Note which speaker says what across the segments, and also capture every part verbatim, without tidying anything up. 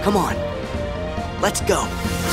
Speaker 1: Come on. Let's go.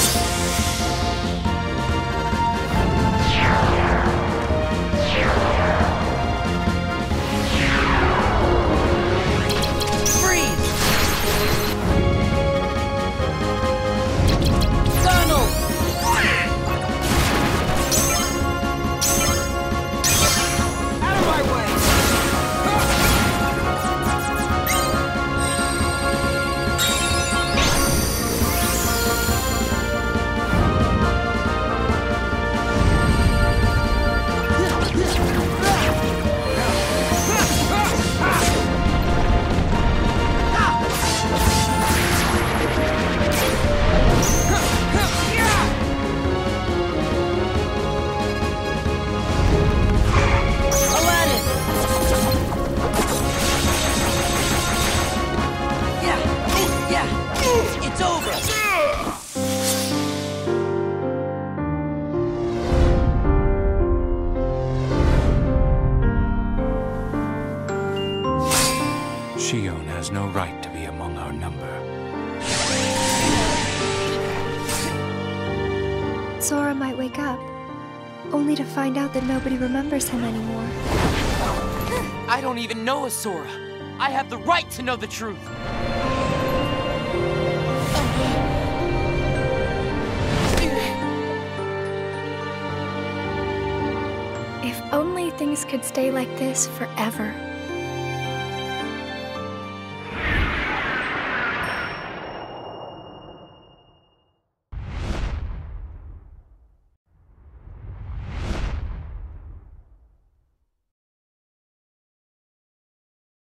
Speaker 2: Xion has no right to be among our number.
Speaker 3: Sora might wake up, only to find out that nobody remembers him anymore.
Speaker 4: I don't even know a Sora. I have the right to know the truth.
Speaker 3: If only things could stay like this forever.